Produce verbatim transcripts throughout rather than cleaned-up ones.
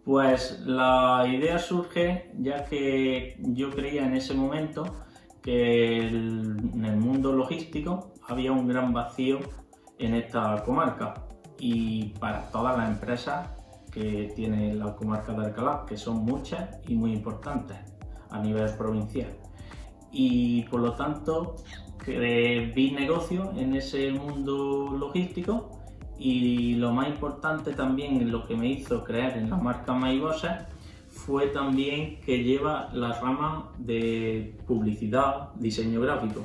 Pues la idea surge ya que yo creía en ese momento que el, en el mundo logístico había un gran vacío en esta comarca y para todas las empresas que tiene la comarca de Alcalá, que son muchas y muy importantes a nivel provincial. Y por lo tanto vi negocio en ese mundo logístico. Y lo más importante también, lo que me hizo creer en la marca MyBosses, fue también que lleva la rama de publicidad, diseño gráfico.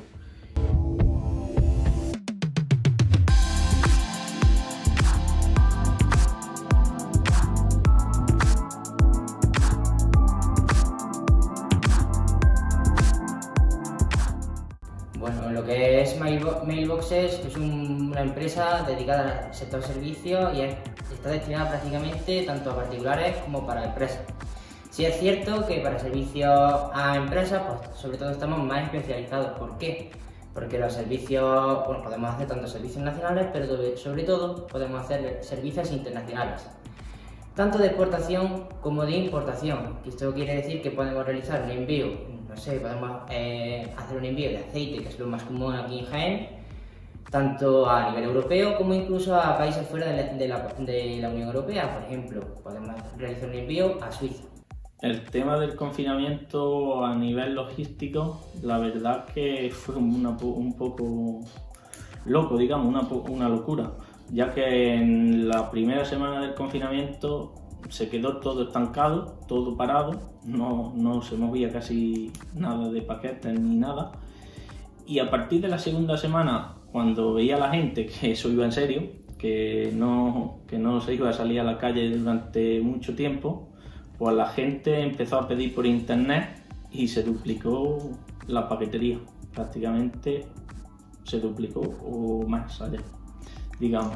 Bueno, lo que es Mailboxes es un, una empresa dedicada al sector servicios y es, está destinada prácticamente tanto a particulares como para empresas. Sí es cierto que para servicios a empresas, pues sobre todo estamos más especializados. ¿Por qué? Porque los servicios, bueno, podemos hacer tanto servicios nacionales, pero sobre todo podemos hacer servicios internacionales. Tanto de exportación como de importación. Esto quiere decir que podemos realizar un envío, no sé, podemos eh, hacer un envío de aceite, que es lo más común aquí en Jaén, tanto a nivel europeo como incluso a países fuera de la, de la, de la Unión Europea. Por ejemplo, podemos realizar un envío a Suiza. El tema del confinamiento a nivel logístico, la verdad que fue una, un poco loco, digamos, una, una locura, ya que en la primera semana del confinamiento se quedó todo estancado, todo parado, no, no se movía casi nada de paquetes ni nada. Y a partir de la segunda semana, cuando veía a la gente que eso iba en serio, que no, que no se iba a salir a la calle durante mucho tiempo, pues la gente empezó a pedir por internet y se duplicó la paquetería, prácticamente se duplicó o más allá, digamos.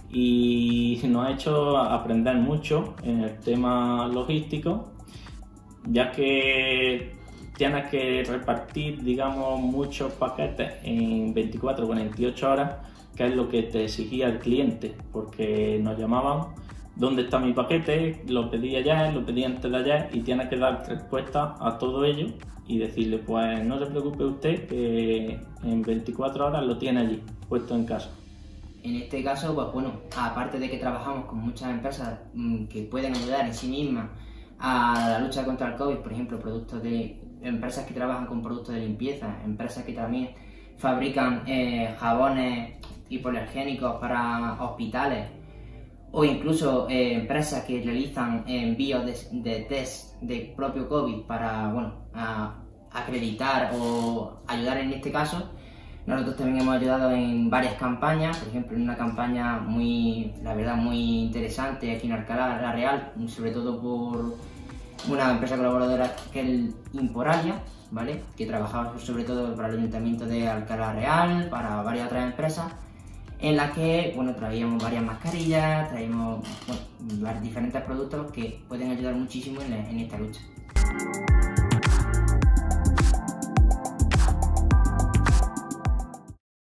Y nos ha hecho aprender mucho en el tema logístico, ya que tienes que repartir, digamos, muchos paquetes en veinticuatro o cuarenta y ocho horas, que es lo que te exigía el cliente, porque nos llamaban: ¿dónde está mi paquete? Lo pedí ayer, lo pedí antes de ayer, y tienes que dar respuesta a todo ello y decirle: pues no se preocupe usted, que en veinticuatro horas lo tiene allí, puesto en casa. En este caso, pues bueno, aparte de que trabajamos con muchas empresas mmm, que pueden ayudar en sí mismas a la lucha contra el COVID, por ejemplo, productos de empresas que trabajan con productos de limpieza, empresas que también fabrican eh, jabones hipoalergénicos para hospitales, o incluso eh, empresas que realizan envíos de, de test de propio COVID para, bueno, a, acreditar o ayudar en este caso. Nosotros también hemos ayudado en varias campañas, por ejemplo en una campaña muy, la verdad, muy interesante aquí en Alcalá la Real, sobre todo por una empresa colaboradora que es el Imporalia, ¿vale? Que trabajaba sobre todo para el Ayuntamiento de Alcalá Real, para varias otras empresas, en las que, bueno, traíamos varias mascarillas, traíamos, bueno, diferentes productos que pueden ayudar muchísimo en, en esta lucha.